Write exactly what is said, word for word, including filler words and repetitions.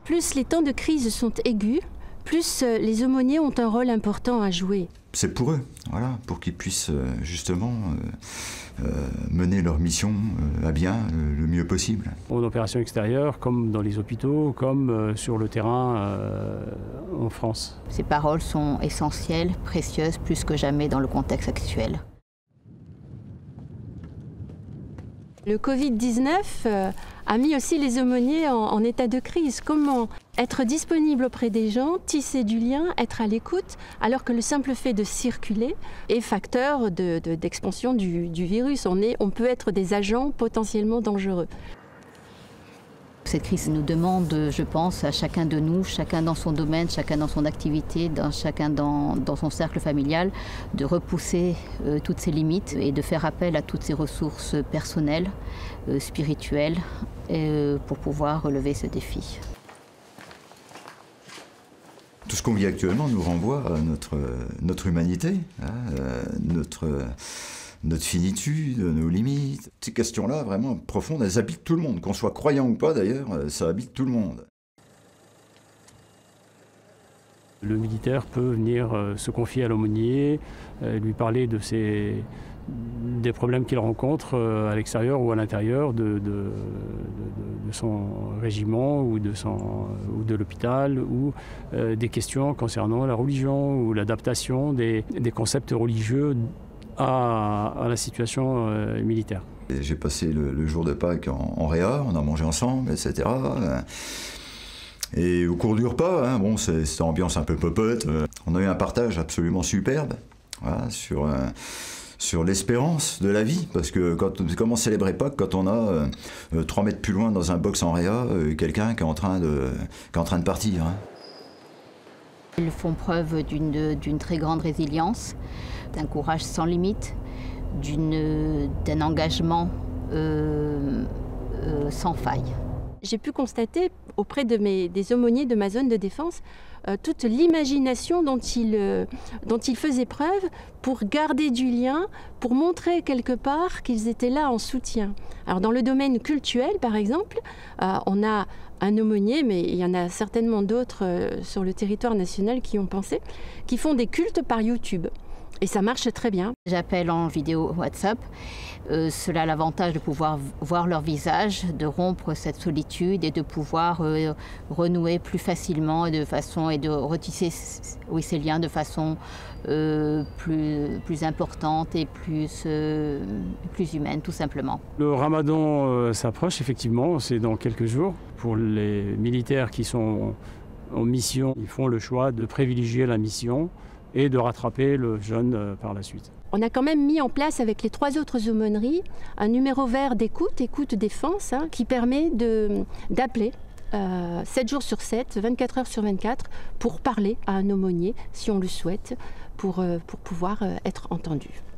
Plus les temps de crise sont aigus, plus les aumôniers ont un rôle important à jouer. C'est pour eux, voilà, pour qu'ils puissent justement euh, euh, mener leur mission euh, à bien euh, le mieux possible. En opération extérieure, comme dans les hôpitaux, comme euh, sur le terrain euh, en France. Ces paroles sont essentielles, précieuses, plus que jamais dans le contexte actuel. Le Covid dix-neuf euh, a mis aussi les aumôniers en, en état de crise. Comment être disponible auprès des gens, tisser du lien, être à l'écoute, alors que le simple fait de circuler est facteur de, de, d'expansion du, du virus. On, est, on peut être des agents potentiellement dangereux. Cette crise nous demande, je pense, à chacun de nous, chacun dans son domaine, chacun dans son activité, dans, chacun dans, dans son cercle familial, de repousser euh, toutes ses limites et de faire appel à toutes ses ressources personnelles, euh, spirituelles, et, euh, pour pouvoir relever ce défi. Tout ce qu'on vit actuellement nous renvoie à notre, notre humanité, hein, euh, notre... notre finitude, nos limites. Ces questions-là, vraiment profondes, elles habitent tout le monde. Qu'on soit croyant ou pas, d'ailleurs, ça habite tout le monde. Le militaire peut venir euh, se confier à l'aumônier, euh, lui parler de ses, des problèmes qu'il rencontre euh, à l'extérieur ou à l'intérieur de, de, de, de son régiment ou de, son, ou de l'hôpital, ou euh, des questions concernant la religion ou l'adaptation des, des concepts religieux À, à la situation euh, militaire. J'ai passé le, le jour de Pâques en, en réa, on a mangé ensemble, et cetera. Et au cours du repas, hein, bon, c'est cette ambiance un peu popote, euh, on a eu un partage absolument superbe, voilà, sur, euh, sur l'espérance de la vie, parce que quand, comment célébrer Pâques quand on a euh, trois mètres plus loin dans un box en réa, euh, quelqu'un qui est en train de, qui est en train de partir, hein. Ils font preuve d'une d'une très grande résilience, d'un courage sans limite, d'une d'un engagement euh, euh, sans faille. J'ai pu constater auprès de mes, des aumôniers de ma zone de défense euh, toute l'imagination dont ils, euh, dont ils faisaient preuve pour garder du lien, pour montrer quelque part qu'ils étaient là en soutien. Alors dans le domaine cultuel, par exemple, euh, on a un aumônier, mais il y en a certainement d'autres euh, sur le territoire national qui ont pensé, qui font des cultes par YouTube. Et ça marche très bien. J'appelle en vidéo WhatsApp. Euh, cela a l'avantage de pouvoir voir leur visage, de rompre cette solitude et de pouvoir euh, renouer plus facilement et de façon et de retisser oui, ces liens de façon euh, plus, plus importante et plus, euh, plus humaine, tout simplement. Le Ramadan euh, s'approche, effectivement, c'est dans quelques jours. Pour les militaires qui sont en mission, ils font le choix de privilégier la mission et de rattraper le jeûne euh, par la suite. On a quand même mis en place avec les trois autres aumôneries un numéro vert d'écoute, écoute défense, hein, qui permet d'appeler euh, sept jours sur sept, vingt-quatre heures sur vingt-quatre, pour parler à un aumônier, si on le souhaite, pour, euh, pour pouvoir euh, être entendu.